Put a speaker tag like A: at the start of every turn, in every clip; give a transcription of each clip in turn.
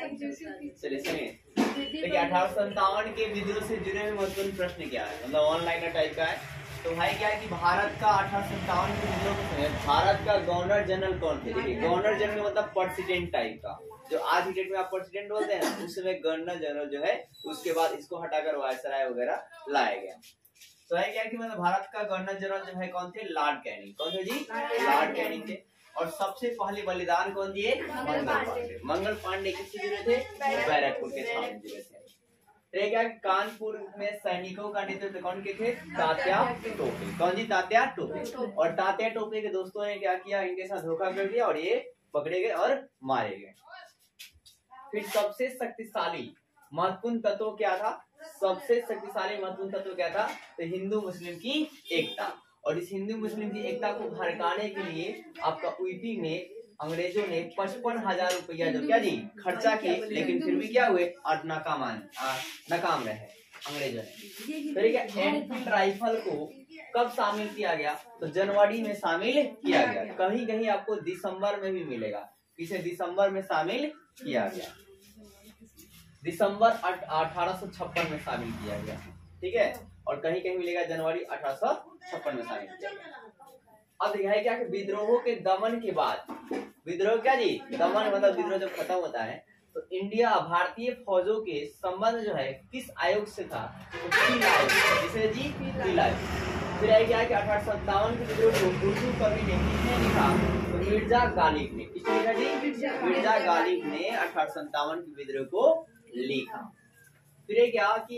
A: चलिए सुनिए, देखिए 1857 के विद्रोह से जुड़े हुए महत्वपूर्ण प्रश्न क्या है, मतलब ऑनलाइन टाइप का है। तो भाई क्या है कि भारत का 1857 के विद्रोह के समय भारत का गवर्नर जनरल कौन थे? देखिए गवर्नर जनरल मतलब प्रेसिडेंट टाइप का, जो आज की डेट में आप प्रेसिडेंट बोलते हैं, उस समय गवर्नर जनरल जो है, उसके बाद इसको हटाकर वायसराय वगैरह लाया गया। तो है क्या कि मतलब भारत का गवर्नर जनरल जो है कौन थे? Lord Canning. कौन थे जी? लॉर्ड कैनिंग थे। और सबसे पहले बलिदान कौन दिए? मंगल पांडे। मंगल पांडे किससे जुड़े थे? बैरकपुर के साथ जुड़े थे। क्या कानपुर में सैनिकों का नेतृत्व कौन के थे? तात्या टोपे। कौन जी? तात्या टोपे। और तात्या टोपे के दोस्तों ने क्या किया? इनके साथ धोखा कर दिया और ये पकड़े गए और मारे गए। फिर सबसे शक्तिशाली महत्वपूर्ण तत्व क्या था? सबसे शक्तिशाली महत्वपूर्ण तत्व क्या था? तो हिंदू मुस्लिम की एकता। और इस हिंदू मुस्लिम की एकता को भड़काने के लिए आपका यूपी में अंग्रेजों ने 55,000 रुपया जो क्या जी खर्चा किए, लेकिन फिर भी क्या हुए? और नाकाम रहे अंग्रेजों ने। फिर क्या एनफील्ड राइफल को कब शामिल किया गया? तो जनवरी में शामिल किया गया। कहीं कहीं आपको दिसंबर में भी मिलेगा। किसे दिसंबर में शामिल किया गया? दिसंबर 1856 में शामिल किया गया, ठीक है। और कहीं कहीं मिलेगा जनवरी 1856 में शामिल किया गया। अब यह है क्या कि विद्रोहों के दमन के बाद, विद्रोह क्या जी? दमन मतलब विद्रोह जब खत्म होता है तो इंडिया भारतीय फौजों के संबंध जो है किस आयोग से था? तो पील आयोग, जिसे जी पील आयोग। फिर है क्या कि 1857 के विद्रोह को उर्दू कवि ने किसने लिखा? तो मिर्जा गालिब ने। किसने लिखा जी? मिर्जा गालिब ने 1857 के विद्रोह को लिखा। फिर क्या कि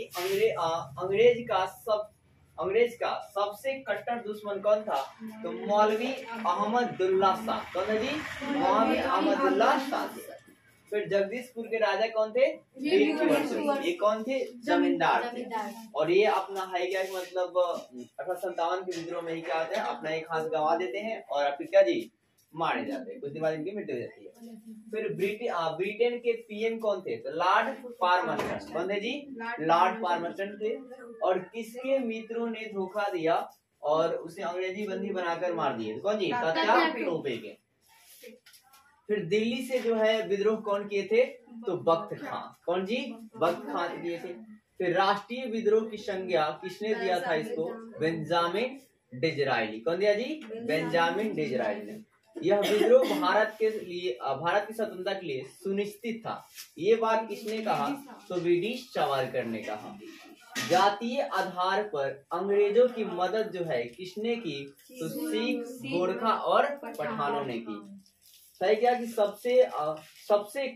A: अंग्रेज का सबसे कट्टर दुश्मन कौन था? तो मौलवी अहमदुल्ला शाह। कौन है जी? मौलवी अहमदुल्ला शाह। फिर जगदीशपुर के राजा कौन थे? ये कौन थे? जमींदार थे। और ये अपना है क्या मतलब 1857 के विद्रोह में ही क्या होता है? अपना एक हाथ गंवा देते हैं और फिर क्या जी मारे जाते हैं। कुछ दिन बाद इनकी मृत्यु हो जाती है। फिर ब्रिटेन के पीएम कौन थे? तो लॉर्ड पार्मस्टन। कौन थे जी? लॉर्ड पार्मस्टन थे। और किसके मित्रों ने धोखा दिया और उसे अंग्रेजी बंदी बनाकर मार दिए? कौन जी? तात्या टोपे के। फिर दिल्ली से जो है विद्रोह कौन किए थे? तो बख्त खां। कौन जी? बख्त खां दिए थे। फिर राष्ट्रीय विद्रोह की संज्ञा किसने दिया था इसको? Benjamin Disraeli. कौन दिया जी? बेंजामिन डिज़रायली ने। यह विद्रोह भारत की स्वतंत्रता के लिए सुनिश्चित था। ये बात किसने कहा? तो ब्रिटिश सावरकर ने कहा। जातीय आधार पर अंग्रेजों की मदद जो है किसने की? तो सिख, गोरखा और पठानों ने की। सही क्या कि सबसे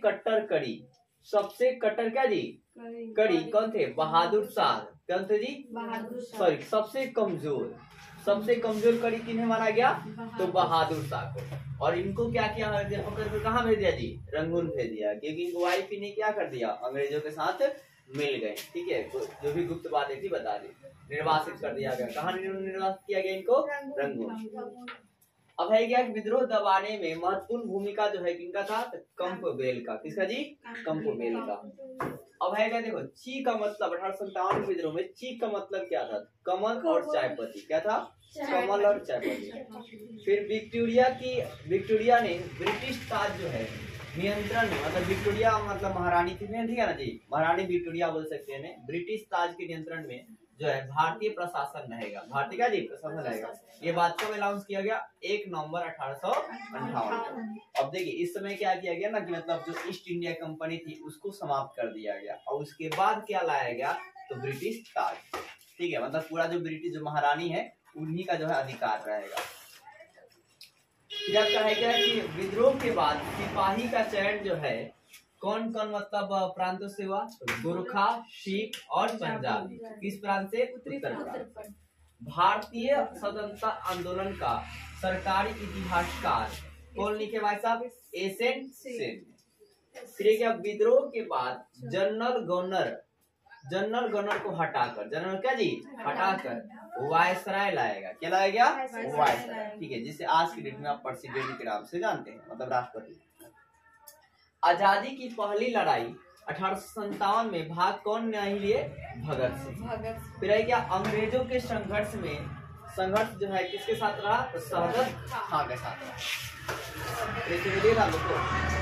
A: कट्टर क्या जी? कड़ी कौन थे? बहादुर शाह। कौन थे जी? सॉरी, सबसे कमजोर कड़ी किन्हें माना गया? तो बहादुर शाह को। और इनको क्या किया? कहाँ भेज दिया जी? रंगून भेज दिया, क्योंकि इनको वाइफ ने क्या कर दिया? अंग्रेजों के साथ मिल गए, ठीक है। जो भी गुप्त बातें थी बता दी, निर्वासित कर दिया गया। कहाँ निर्वासित किया गया इनको? रंगून। अब है क्या विद्रोह दबाने में महत्वपूर्ण भूमिका जो है किनका था? तो कैंपबेल का। किसका जी? कैंपबेल का। अब है क्या देखो, ची का मतलब 1857 विद्रोह में ची का मतलब क्या था? कमल और चायपत्ती। क्या था? कमल और चायपत्ती। फिर विक्टोरिया ने ब्रिटिश ताज जो है नियंत्रण में, मतलब विक्टोरिया मतलब महारानी थी, ठीक है ना जी, महारानी विक्टोरिया बोल सकते हैं। ब्रिटिश ताज के नियंत्रण में जो है भारतीय प्रशासन रहेगा। भारतीय का जी प्रशासन रहेगा। ये बात कब अनाउंस किया गया? 1 नवंबर 1858। अब देखिए इस समय क्या किया गया ना कि मतलब जो ईस्ट इंडिया कंपनी थी उसको समाप्त कर दिया गया और उसके बाद क्या लाया गया? तो ब्रिटिश ताज, ठीक है। मतलब पूरा जो ब्रिटिश जो महारानी है उन्हीं का जो है अधिकार रहेगा। फिर आपका है क्या कि विद्रोह के बाद सिपाही का चयन जो है कौन कौन मतलब प्रांतों से हुआ? गोरखा, सिख और पंजाबी। किस प्रांत से? उत्तर प्रांत। भारतीय स्वतंत्रता आंदोलन का सरकारी इतिहासकार कौन लिखे भाई साहब? एसएन सेन। फिर क्या विद्रोह के बाद जनरल गवर्नर को हटाकर, जनरल क्या जी हटाकर वायसराय लाएगा। क्या लाएगा? वायसराय, ठीक है, जिसे आज की डेट में आप प्रेसिडेंट के नाम से जानते हैं, मतलब राष्ट्रपति। आजादी की पहली लड़ाई 1857 में भाग कौन नहीं लिए? भगत सिंह। फिर है क्या अंग्रेजों के संघर्ष जो है किसके साथ रहा? तो शहादत खां के साथ रहा।